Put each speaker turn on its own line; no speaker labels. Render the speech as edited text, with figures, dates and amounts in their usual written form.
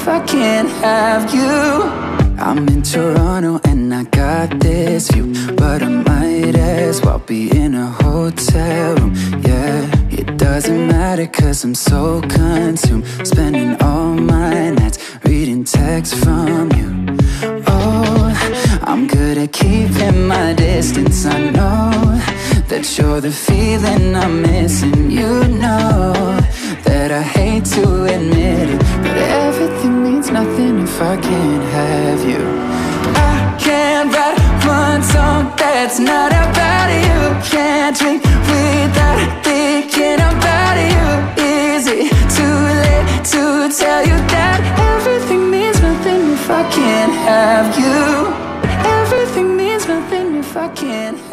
if I can't have you. I'm in Toronto and I got this view, but I might as well be in a hotel room. Yeah, it doesn't matter cause I'm so consumed, spending all my nights reading texts from you. Oh, I'm good at keeping my distance. I know that you're the feeling I'm missing. You know that I hate to admit it, but everything means nothing if I can't have you. I can't write one song that's not about you. Can't drink without thinking about you. Is it too late to tell you that everything means nothing if I can't have you? Everything means nothing if I can't